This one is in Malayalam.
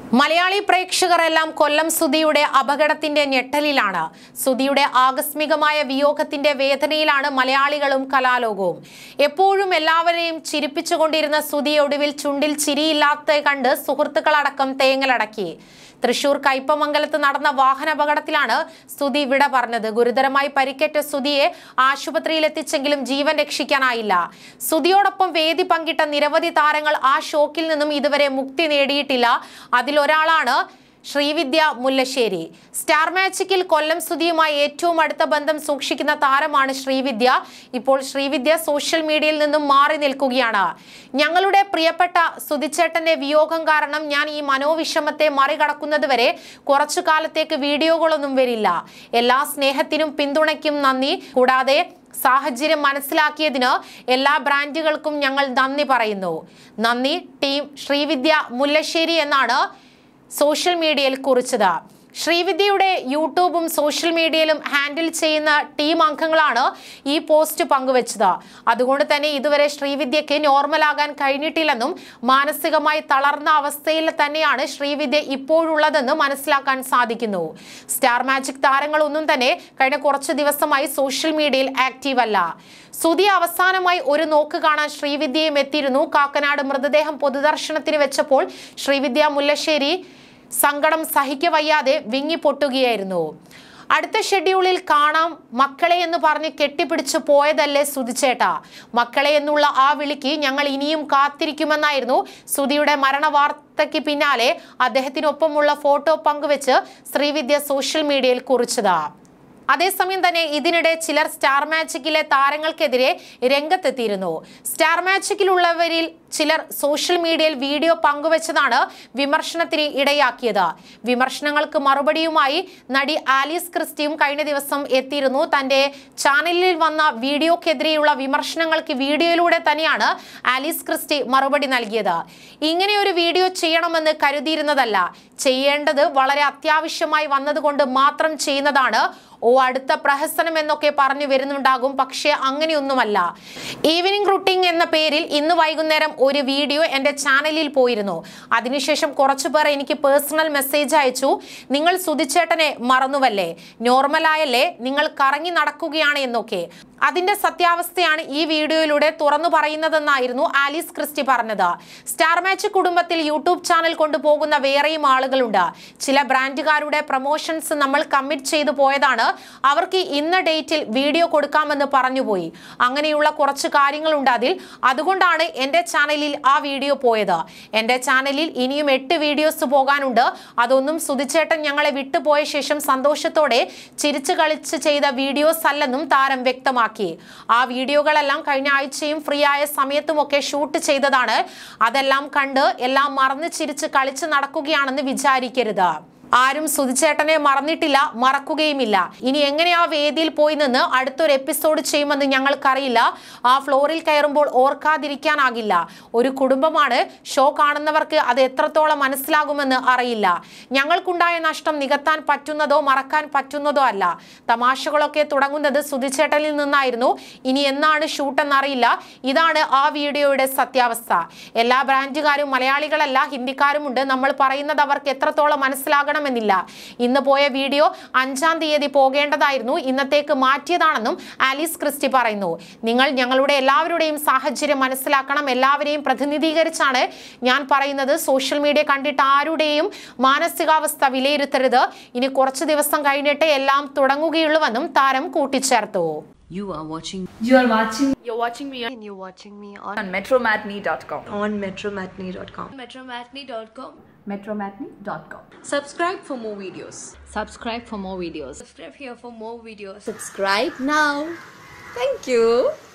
മലയാളി പ്രേക്ഷകരെല്ലാം കൊല്ലം സുധിയുടെ അപകടത്തിന്റെ ഞെട്ടലിലാണ്. സുധിയുടെ ആകസ്മികമായ വിയോഗത്തിന്റെ വേദനയിലാണ് മലയാളികളും കലാലോകവും. എപ്പോഴും എല്ലാവരെയും ചിരിപ്പിച്ചുകൊണ്ടിരുന്ന സുധി ഒടുവിൽ ചുണ്ടിൽ ചിരിയില്ലാത്ത കണ്ട് സുഹൃത്തുക്കളടക്കം തേങ്ങലടക്കി. തൃശൂർ കയ്പമംഗലത്ത് നടന്ന വാഹനാപകടത്തിലാണ് സുധി വിട പറഞ്ഞത്. ഗുരുതരമായി പരിക്കേറ്റ സുധിയെ ആശുപത്രിയിൽ എത്തിച്ചെങ്കിലും ജീവൻ രക്ഷിക്കാനായില്ല. സുധിയോടൊപ്പം വേദി പങ്കിട്ട നിരവധി താരങ്ങൾ ആ ഷോക്കിൽ നിന്നും ഇതുവരെ മുക്തി നേടിയിട്ടില്ല. അതിലൊരാളാണ് ശ്രീവിദ്യ മുല്ലശ്ശേരി. സ്റ്റാർ മാജിക്കിൽ കൊല്ലം സുധിയുമായി ഏറ്റവും അടുത്ത ബന്ധം സൂക്ഷിക്കുന്ന താരമാണ് ശ്രീവിദ്യ. ഇപ്പോൾ ശ്രീവിദ്യ സോഷ്യൽ മീഡിയയിൽ നിന്നും മാറി നിൽക്കുകയാണ്. ഞങ്ങളുടെ പ്രിയപ്പെട്ട സുധിച്ചേട്ടന്റെ വിയോഗം കാരണം ഞാൻ ഈ മനോവിഷമത്തെ മറികടക്കുന്നതുവരെ കുറച്ചു കാലത്തേക്ക് വീഡിയോകളൊന്നും വരില്ല. എല്ലാ സ്നേഹത്തിനും പിന്തുണയ്ക്കും നന്ദി. കൂടാതെ സാഹചര്യം മനസ്സിലാക്കിയതിന് എല്ലാ ബ്രാൻഡുകൾക്കും ഞങ്ങൾ നന്ദി പറയുന്നു. നന്ദി ടീം ശ്രീവിദ്യ മുല്ലശ്ശേരി എന്നാണ് സോഷ്യൽ മീഡിയയിൽ കുറിച്ചത്. ശ്രീവിദ്യയുടെ യൂട്യൂബും സോഷ്യൽ മീഡിയയിലും ഹാൻഡിൽ ചെയ്യുന്ന ടീം അംഗങ്ങളാണ് ഈ പോസ്റ്റ് പങ്കുവച്ചത്. അതുകൊണ്ട് തന്നെ ഇതുവരെ ശ്രീവിദ്യയ്ക്ക് നോർമലാകാൻ കഴിഞ്ഞിട്ടില്ലെന്നും മാനസികമായി തളർന്ന അവസ്ഥയിൽ തന്നെയാണ് ശ്രീവിദ്യ ഇപ്പോഴുള്ളതെന്ന് മനസ്സിലാക്കാൻ സാധിക്കുന്നു. സ്റ്റാർ മാജിക് താരങ്ങളൊന്നും തന്നെ കഴിഞ്ഞ കുറച്ചു ദിവസമായി സോഷ്യൽ മീഡിയയിൽ ആക്റ്റീവ് അല്ല. സുധി അവസാനമായി ഒരു നോക്ക് കാണാൻ ശ്രീവിദ്യയും എത്തിയിരുന്നു. കാക്കനാട് മൃതദേഹം പൊതുദർശനത്തിന് വെച്ചപ്പോൾ ശ്രീവിദ്യ മുല്ലശ്ശേരി സങ്കടം സഹിക്കവയ്യാതെ വിങ്ങിപ്പൊട്ടുകയായിരുന്നു. അടുത്ത ഷെഡ്യൂളിൽ കാണാം മക്കളെ എന്ന് പറഞ്ഞ് കെട്ടിപ്പിടിച്ചു പോയതല്ലേ സുധിച്ചേട്ടാ. മക്കളെ എന്നുള്ള ആ വിളിക്ക് ഞങ്ങൾ ഇനിയും കാത്തിരിക്കുമെന്നായിരുന്നു സുധിയുടെ മരണവാർത്തയ്ക്ക് പിന്നാലെ അദ്ദേഹത്തിനൊപ്പമുള്ള ഫോട്ടോ പങ്കുവെച്ച് ശ്രീവിദ്യ സോഷ്യൽ മീഡിയയിൽ കുറിച്ചത്. അതേസമയം തന്നെ ഇതിനിടെ ചിലർ സ്റ്റാർ മാജിക്കിലെ താരങ്ങൾക്കെതിരെ രംഗത്തെത്തിയിരുന്നു. സ്റ്റാർ മാജിക്കിലുള്ളവരിൽ ചിലർ സോഷ്യൽ മീഡിയയിൽ വീഡിയോ പങ്കുവച്ചതാണ് വിമർശനത്തിന് ഇടയാക്കിയത്. വിമർശനങ്ങൾക്ക് മറുപടിയുമായി നടി ആലീസ് ക്രിസ്റ്റിയും കഴിഞ്ഞ ദിവസം എത്തിയിരുന്നു. തന്റെ ചാനലിൽ വന്ന വീഡിയോക്കെതിരെയുള്ള വിമർശനങ്ങൾക്ക് വീഡിയോയിലൂടെ തന്നെയാണ് ആലീസ് ക്രിസ്റ്റി മറുപടി നൽകിയത്. ഇങ്ങനെയൊരു വീഡിയോ ചെയ്യണമെന്ന് കരുതിയിരുന്നതല്ല, ചെയ്യേണ്ടത് വളരെ അത്യാവശ്യമായി വന്നതുകൊണ്ട് മാത്രം ചെയ്യുന്നതാണ്. അടുത്ത പ്രഹസനം എന്നൊക്കെ പറഞ്ഞു വരുന്നുണ്ടാകും, പക്ഷേ അങ്ങനെയൊന്നുമല്ല. ഈവനിങ് റുട്ടീൻ എന്ന പേരിൽ ഇന്ന് വൈകുന്നേരം ഒരു വീഡിയോ എൻ്റെ ചാനലിൽ പോയിരുന്നു. അതിനുശേഷം കുറച്ചു പേർ എനിക്ക് പേഴ്സണൽ മെസ്സേജ് അയച്ചു. നിങ്ങൾ സുധിച്ചേട്ടനെ മറന്നുവല്ലേ, നോർമലായല്ലേ, നിങ്ങൾ കറങ്ങി നടക്കുകയാണ് എന്നൊക്കെ. അതിന്റെ സത്യാവസ്ഥയാണ് ഈ വീഡിയോയിലൂടെ തുറന്നു പറയുന്നതെന്നായിരുന്നു ആലീസ് ക്രിസ്റ്റി പറഞ്ഞത്. സ്റ്റാർ മാജിക് കുടുംബത്തിൽ യൂട്യൂബ് ചാനൽ കൊണ്ടുപോകുന്ന വേറെയും ആളുകളുണ്ട്. ചില ബ്രാൻഡുകാരുടെ പ്രൊമോഷൻസ് നമ്മൾ കമ്മിറ്റ് ചെയ്തു പോയതാണ്. അവർക്ക് ഇന്ന ഡേറ്റിൽ വീഡിയോ കൊടുക്കാമെന്ന് പറഞ്ഞുപോയി. അങ്ങനെയുള്ള കുറച്ച് കാര്യങ്ങളുണ്ട് അതിൽ. അതുകൊണ്ടാണ് എൻ്റെ ചാനലിൽ ആ വീഡിയോ പോയത്. എൻ്റെ ചാനലിൽ ഇനിയും 8 വീഡിയോസ് പോകാനുണ്ട്. അതൊന്നും സുധിച്ചേട്ടൻ ഞങ്ങളെ വിട്ടുപോയ ശേഷം സന്തോഷത്തോടെ ചിരിച്ചു കളിച്ച് ചെയ്ത വീഡിയോസ് അല്ലെന്നും താരം വ്യക്തമാക്കി. ആ വീഡിയോകളെല്ലാം കഴിഞ്ഞ ആഴ്ചയും ഫ്രീ ആയ സമയത്തുമൊക്കെ ഷൂട്ട് ചെയ്തതാണ്. അതെല്ലാം കണ്ട് എല്ലാം മറന്ന് ചിരിച്ച് കളിച്ച് നടക്കുകയാണെന്ന് വിചാരിക്കരുത്. ആരും സുധിച്ചേട്ടനെ മറന്നിട്ടില്ല, മറക്കുകയുമില്ല. ഇനി എങ്ങനെ ആ വേദിയിൽ പോയി നിന്ന് അടുത്തൊരു എപ്പിസോഡ് ചെയ്യുമെന്ന് ഞങ്ങൾക്കറിയില്ല. ആ ഫ്ലോറിൽ കയറുമ്പോൾ ഓർക്കാതിരിക്കാനാകില്ല. ഒരു കുടുംബമാണ്. ഷോ കാണുന്നവർക്ക് അത് എത്രത്തോളം മനസ്സിലാകുമെന്ന് അറിയില്ല. ഞങ്ങൾക്കുണ്ടായ നഷ്ടം നികത്താൻ പറ്റുന്നതോ മറക്കാൻ പറ്റുന്നതോ അല്ല. തമാശകളൊക്കെ തുടങ്ങുന്നത് സുധിച്ചേട്ടനിൽ നിന്നായിരുന്നു. ഇനി എന്നാണ് ഷൂട്ടെന്നറിയില്ല. ഇതാണ് ആ വീഡിയോയുടെ സത്യാവസ്ഥ. എല്ലാ ബ്രാൻഡുകാരും മലയാളികളല്ല, ഹിന്ദിക്കാരുമുണ്ട്. നമ്മൾ പറയുന്നത് അവർക്ക് എത്രത്തോളം മനസ്സിലാകണം ില്ല. ഇന്ന് പോയ വീഡിയോ 5-ാം തീയതി പോകേണ്ടതായിരുന്നു, ഇന്നത്തേക്ക് മാറ്റിയതാണെന്നും ആലീസ് ക്രിസ്റ്റി പറയുന്നു. നിങ്ങൾ ഞങ്ങളുടെ എല്ലാവരുടെയും സാഹചര്യം മനസ്സിലാക്കണം. എല്ലാവരെയും പ്രതിനിധീകരിച്ചാണ് ഞാൻ പറയുന്നത്. സോഷ്യൽ മീഡിയ കണ്ടിട്ട് ആരുടെയും മാനസികാവസ്ഥ വിലയിരുത്തരുത്. ഇനി കുറച്ച് ദിവസം കഴിഞ്ഞിട്ട് എല്ലാം തുടങ്ങുകയുള്ളൂവെന്നും താരം കൂട്ടിച്ചേർത്തു. You're watching me on metromatinee.com. on metromatinee.com. metromatinee.com. Subscribe for more videos. Subscribe for more videos. Subscribe here for more videos. Subscribe now. Thank you.